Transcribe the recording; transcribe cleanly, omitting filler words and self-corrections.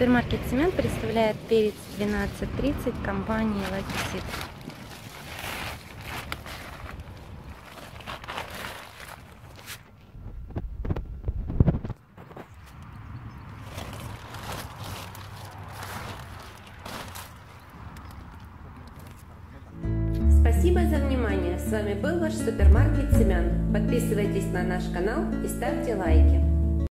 Супермаркет Семен представляет перец 12.30 компании Lucky Seed. Спасибо за внимание. С вами был ваш супермаркет Семян. Подписывайтесь на наш канал и ставьте лайки.